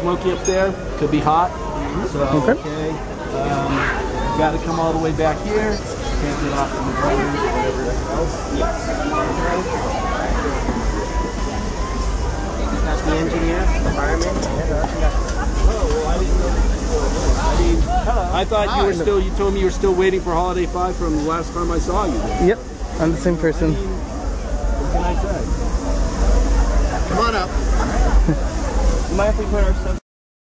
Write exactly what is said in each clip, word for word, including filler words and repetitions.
smoky up there. Could be hot. So, okay. okay. Um, got to come all the way back here. Can't get off the road or whatever else. Yes. That's the engineer, the fireman. Oh, well, I didn't know. I mean, hello. I thought Hi. you were still, you told me you were still waiting for Holiday five from the last time I saw you. Yep, I'm the same person. I mean, what can I say? Come on up. You mind if we put our stuff?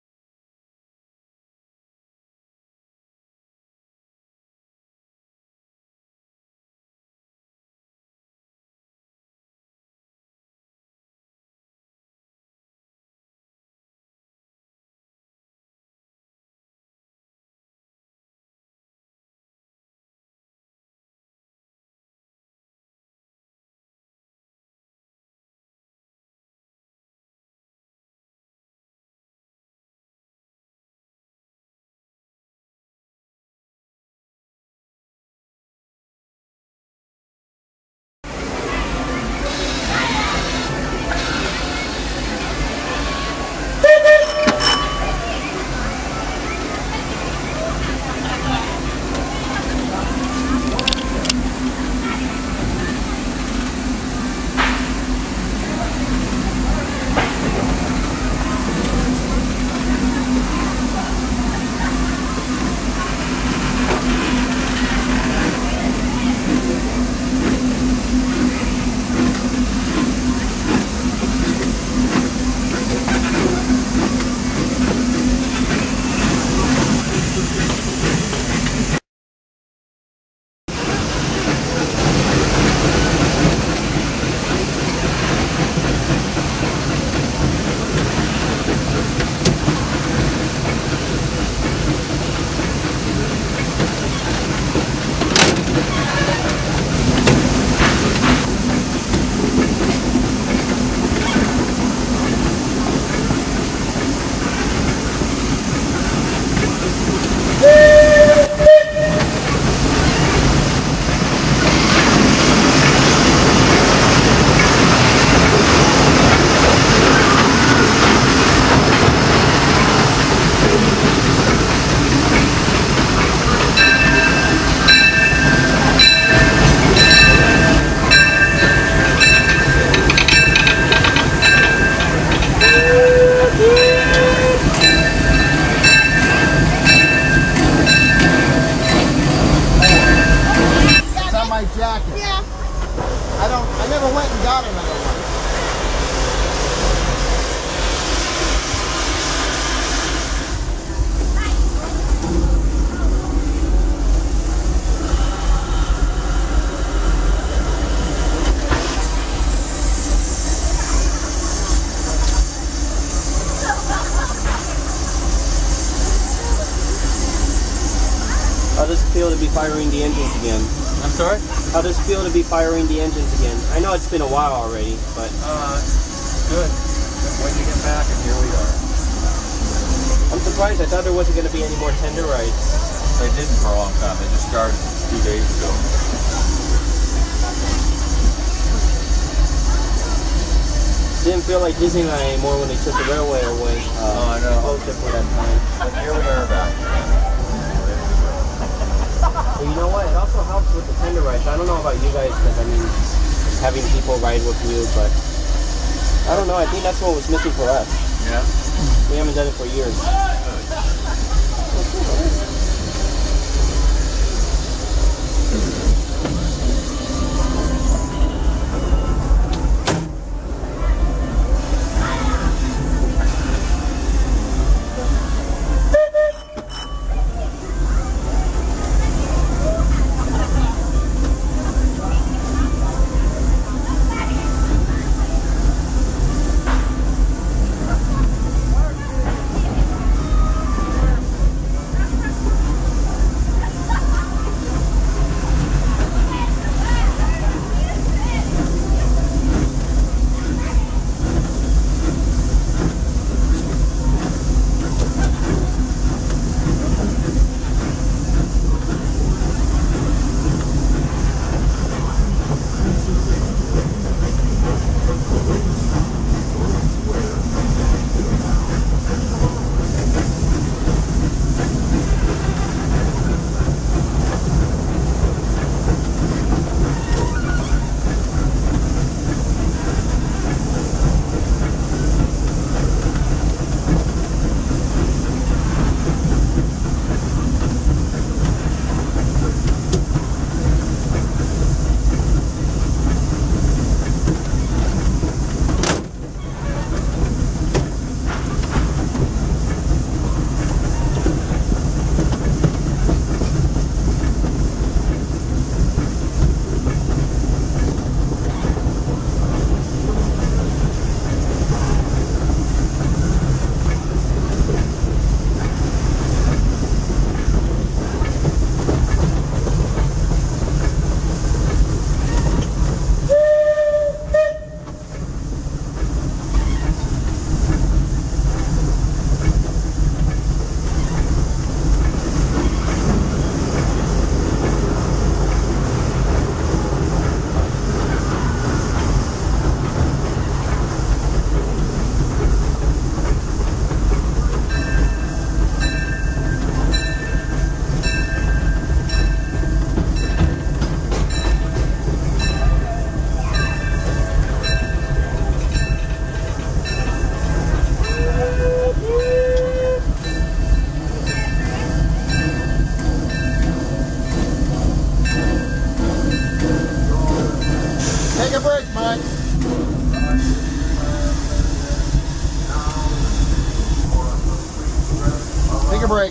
feel to be firing the engines again? I'm sorry? How does it feel to be firing the engines again? I know it's been a while already, but... Uh, good. Been waiting to get back, and here we are. I'm surprised. I thought there wasn't going to be any more tender rides. They didn't for a long time. They just started two days ago. Didn't feel like Disneyland anymore when they took the railway away. Uh, oh, I know. Closed it for that time. But here we are back. Well, you know what? It also helps with the tender rides. I don't know about you guys, because I mean, having people ride with you, but I don't know. I think that's what was missing for us. Yeah. We haven't done it for years.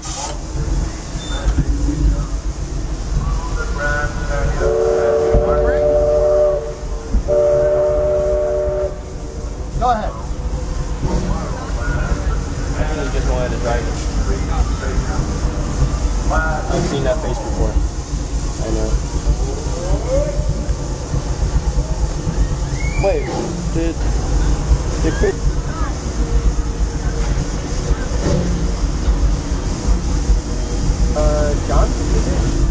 Go ahead. I think he just wanted to drive it. I've seen that face before. I know. Wait, did did Chris? Uh, John? Is it?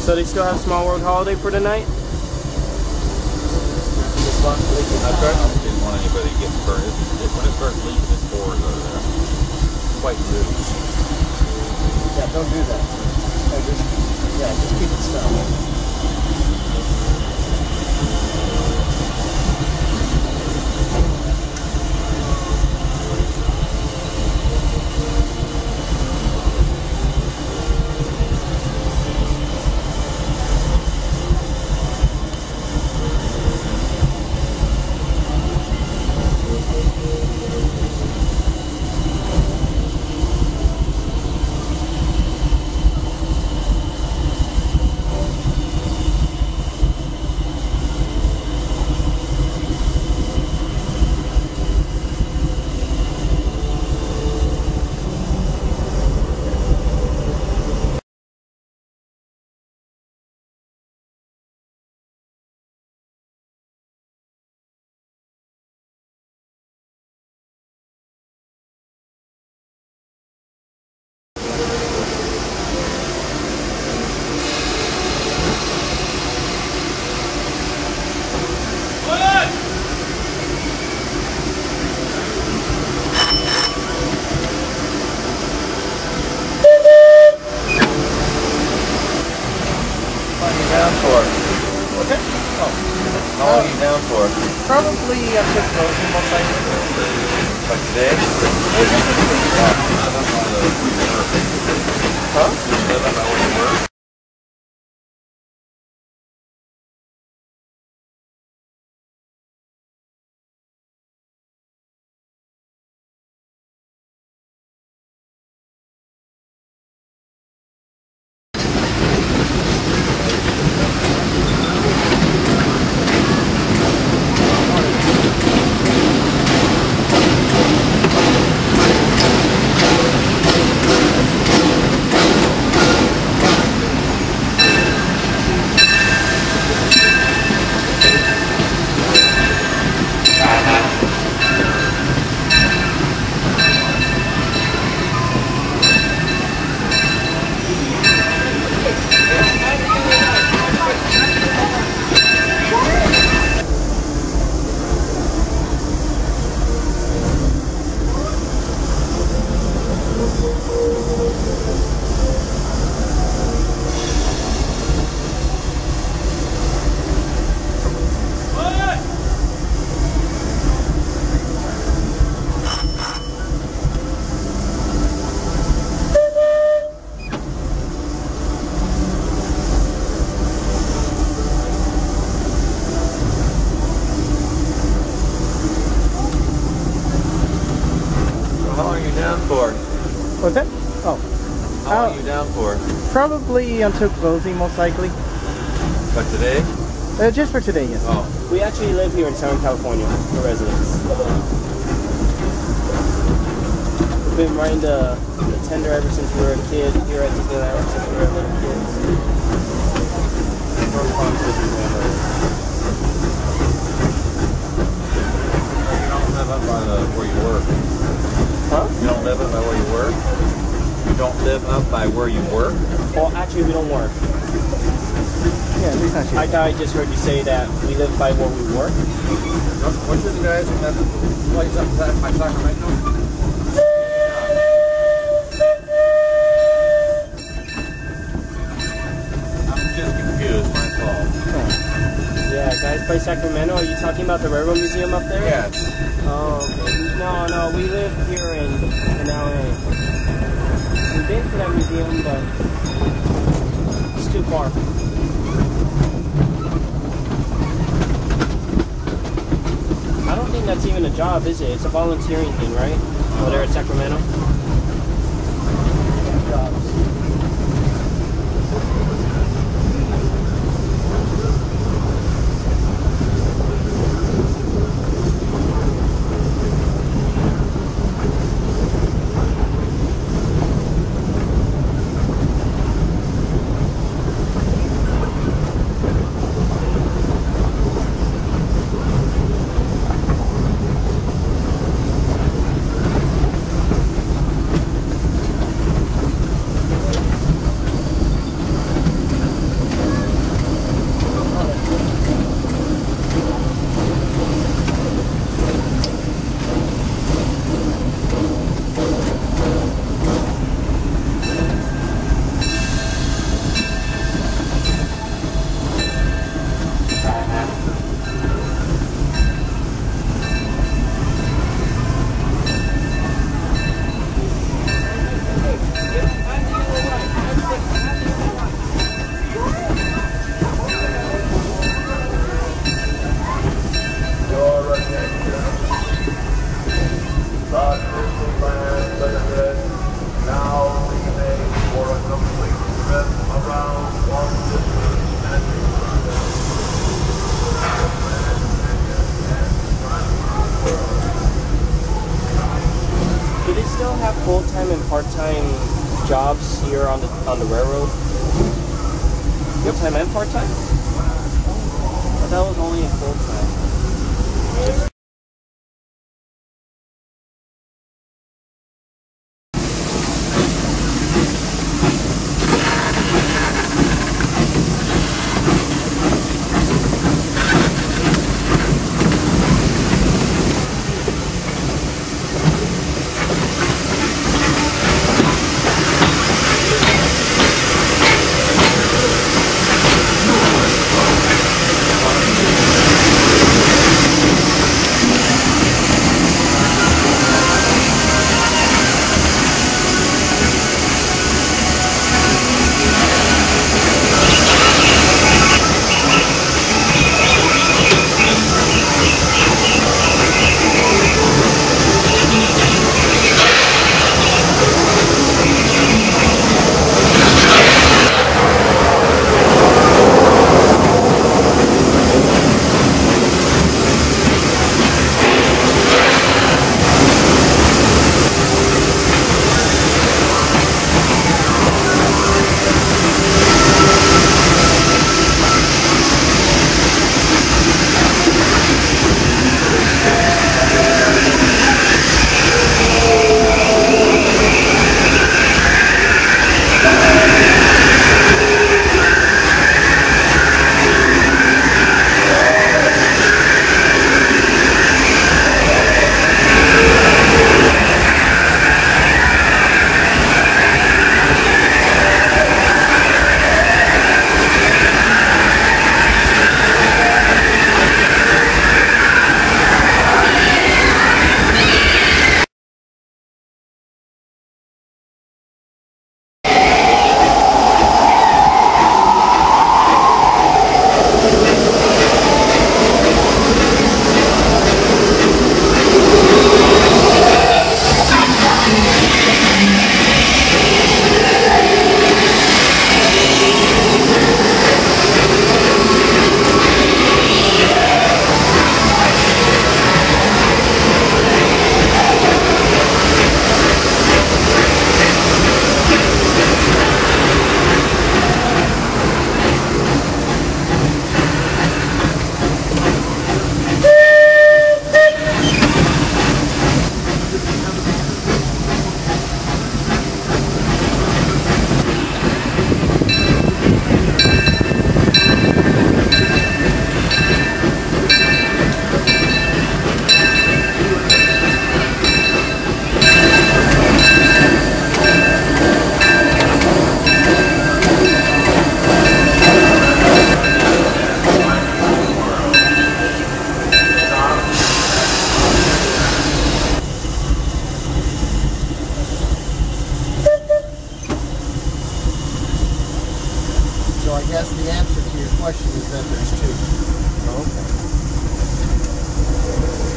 So they still have Small World Holiday for tonight? I didn't want anybody to get burned. It, when it starts leaking, it pours over there. Quite loose. Yeah, don't do that. No, just, yeah, just keep it still. Probably up to closing most likely. Like today? Huh? What's that? Oh. How long are you down for? Probably until closing, most likely. But today? Uh, just for today, yes. Oh. We actually live here in Southern California, for residents. We've been riding the, the tender ever since we were a kid, here at Disneyland ever since we were little kids. More fun to Disneyland. You don't live up by the, where you work. Huh? You don't live up by where you work? You don't live up by where you work? Well, actually, we don't work. Yeah, it's not I thought I just heard you say that we live by where we work. Which of the guys in that place up by Sacramento? I'm just confused, my fault. Yeah, guys by Sacramento. Are you talking about the Railroad Museum up there? Yes. Oh, okay. No, no, we live here in, in L A. We've been to that museum, but it's too far. I don't think that's even a job, is it? It's a volunteering thing, right? Over there at Sacramento. Jobs. jobs here on the on the railroad. Full time and part time? But that was only full time. question is that there's two. Oh, okay.